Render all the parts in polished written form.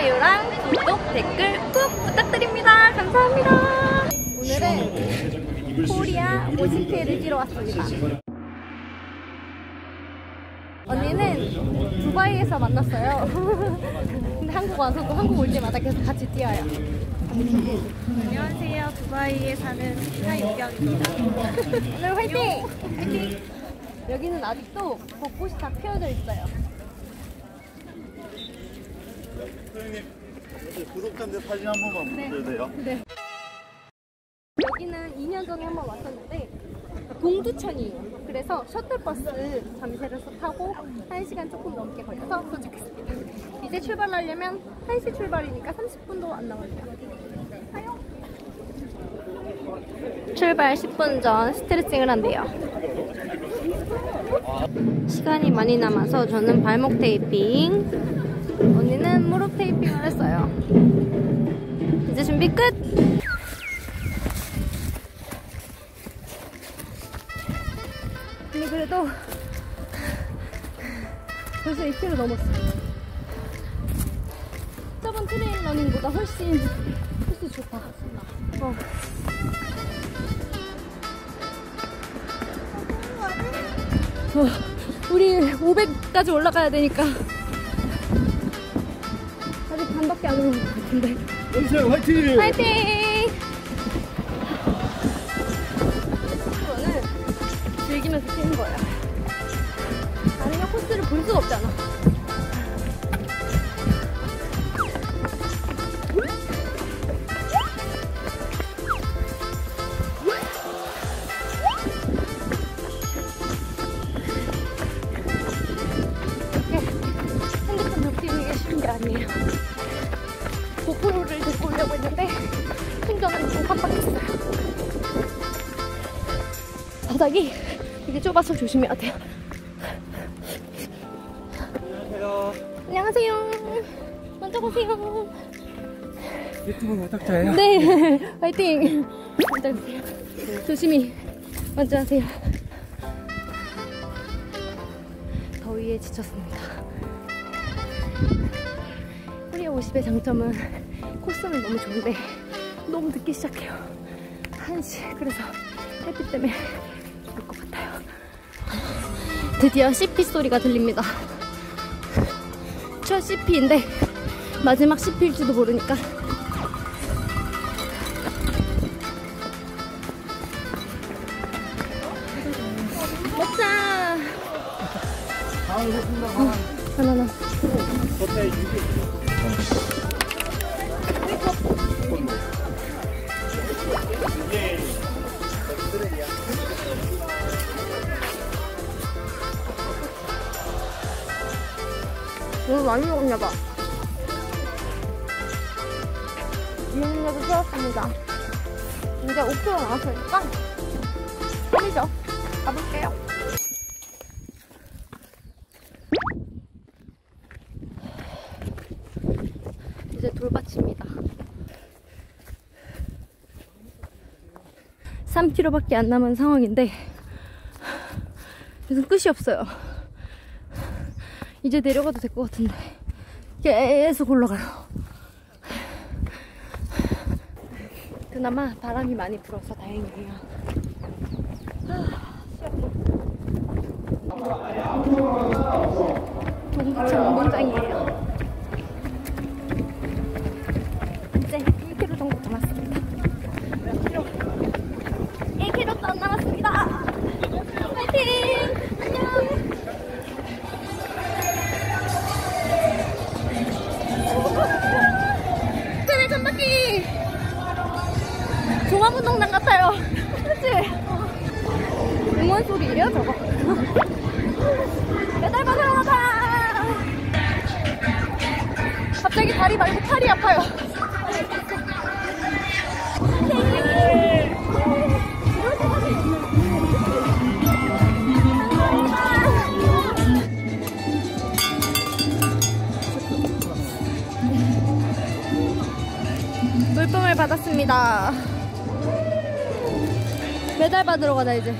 좋아요랑 구독, 댓글 꾹 부탁드립니다. 감사합니다. 오늘은 코리아 모시케를 뛰러 왔습니다. 언니는 두바이에서 만났어요. 근데 한국 와서도 한국 올 때마다 계속 같이 뛰어요. 안녕하세요. 두바이에 사는 하윤경입니다. 오늘 화이팅! 화이팅! 여기는 아직도 벚꽃이 다 피어져 있어요. 선생님, 구독자인데 사진 한 번만 보여도 돼요? 네. 여기는 2년 전에 한번 왔었는데 동두천이에요. 그래서 셔틀버스 잠실에서 타고 1시간 조금 넘게 걸려서 도착했습니다. 이제 출발하려면 1시 출발이니까 30분도 안 남았네요. 가요. 출발 10분 전 스트레칭을 한대요. 시간이 많이 남아서 저는 발목 테이핑, 언니는 무릎 테이핑을 했어요. 이제 준비 끝! 근데 그래도 벌써 2km 넘었어요. 저번 트레일 러닝보다 훨씬 좋다. 우리 500까지 올라가야 되니까 아직 반밖에 안 오는 것 같은데. 여보세요, 화이팅! 화이팅! 이거는 즐기면서 뛰는 거예요. 아니면 코스를 볼 수가 없잖아. 핸드폰 잡고 뛰는 게 쉬운 게 아니에요. 고프로를 들고 오려고 했는데 생전은 좀 깜빡했어요. 바닥이 되게 좁아서 조심해야 돼요. 안녕하세요. 안녕하세요. 먼저 보세요. 유튜브 구독자예요? 네. 화이팅. 먼저 보세요. 조심히 먼저 하세요. 더위에 지쳤습니다. 코리아 50의 장점은 코스는 너무 좋은데 너무 늦게 시작해요. 1시. 그래서 햇빛 때문에 죽을 것 같아요. 드디어 CP 소리가 들립니다. 첫 CP인데 마지막 CP일지도 모르니까. 먹자. 바나나. 너무 많이 먹었나봐. 이용료도 채웠습니다. 이제 5km 남았으니까 편의점 가볼게요. 이제 돌밭입니다. 3km밖에 안 남은 상황인데 무슨 끝이 없어요. 이제 내려가도 될 것 같은데 계속 올라가요. 그나마 바람이 많이 불어서 다행이에요. 동두천 운동장이에요. 이제 1km 정도 남았습니다. 1km도 안 남았습니다. 파이팅! 안녕! 쟤네 천바퀴! 종합운동장 같아요. 그치? 응원 소리예요 저거? 메달 받으러 가자! 갑자기 다리 말고 팔이 아파요. 물품을 받았습니다. 메달 받으러 가자 이제.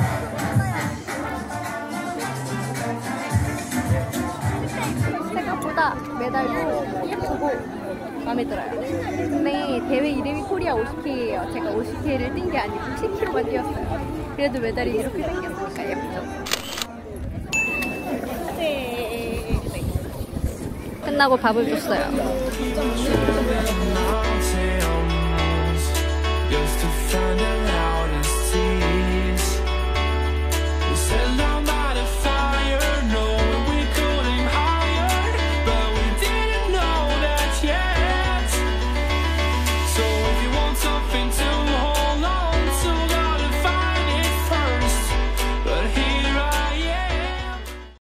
생각보다 생각보다 메달도 예쁘고 마음에 들어요. 근데 대회 이름이 코리아 50K예요. 제가 50K를 뛴 게 아니고 10km만 뛰었어요. 그래도 메달이 이렇게 생겼으니까 예쁘죠. 네. 끝나고 밥을 줬어요. Just to find out